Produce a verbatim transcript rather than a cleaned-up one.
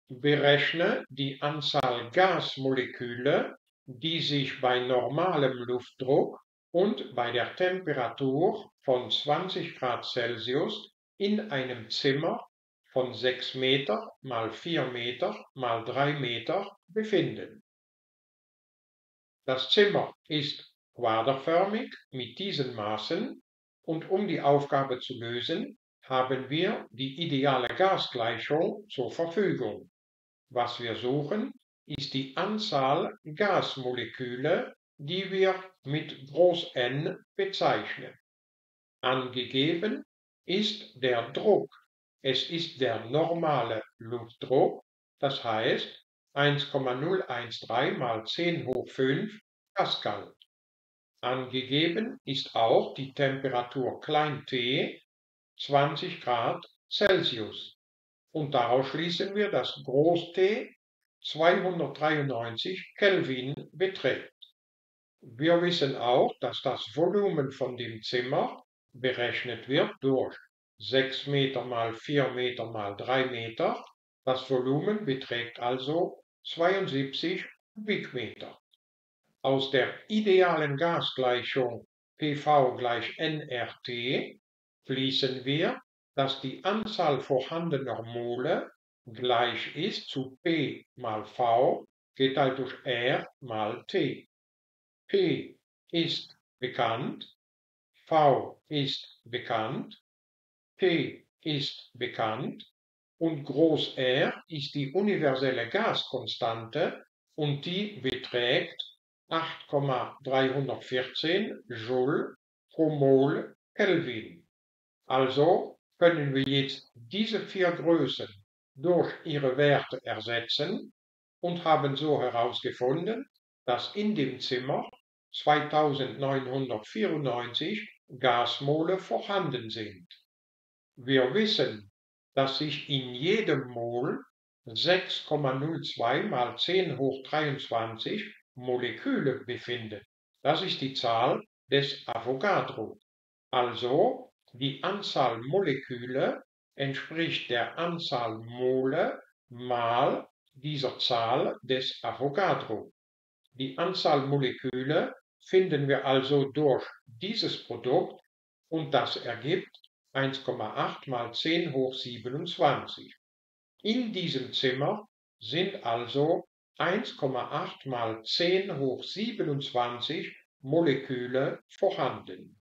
Berechne die Anzahl Gasmoleküle, die sich bei normalem Luftdruck und bei der Temperatur von zwanzig Grad Celsius in einem Zimmer von sechs Meter mal vier Meter mal drei Meter befinden. Das Zimmer ist quaderförmig mit diesen Maßen und um die Aufgabe zu lösen, haben wir die ideale Gasgleichung zur Verfügung. Was wir suchen, ist die Anzahl Gasmoleküle, die wir mit Groß N bezeichnen. Angegeben ist der Druck. Es ist der normale Luftdruck, das heißt eins Komma null eins drei mal zehn hoch fünf Pascal. Angegeben ist auch die Temperatur t, zwanzig Grad Celsius. Und daraus schließen wir, dass Groß T zweihundertdreiundneunzig Kelvin beträgt. Wir wissen auch, dass das Volumen von dem Zimmer berechnet wird durch sechs Meter mal vier Meter mal drei Meter. Das Volumen beträgt also zweiundsiebzig Kubikmeter. Aus der idealen Gasgleichung P V gleich N R T schließen wir, dass die Anzahl vorhandener Mole gleich ist zu P mal V geteilt durch R mal T. P ist bekannt, V ist bekannt, T ist bekannt und Groß R ist die universelle Gaskonstante und die beträgt acht Komma dreihundertvierzehn Joule pro Mol Kelvin. Also können wir jetzt diese vier Größen durch ihre Werte ersetzen und haben so herausgefunden, dass in dem Zimmer zweitausendneunhundertvierundneunzig Gasmole vorhanden sind. Wir wissen, dass sich in jedem Mol sechs Komma null zwei mal zehn hoch dreiundzwanzig Moleküle befinden. Das ist die Zahl des Avogadro. Also die Anzahl Moleküle entspricht der Anzahl Mole mal dieser Zahl des Avogadro. Die Anzahl Moleküle finden wir also durch dieses Produkt und das ergibt eins Komma acht mal zehn hoch siebenundzwanzig. In diesem Zimmer sind also eins Komma acht mal zehn hoch siebenundzwanzig Moleküle vorhanden.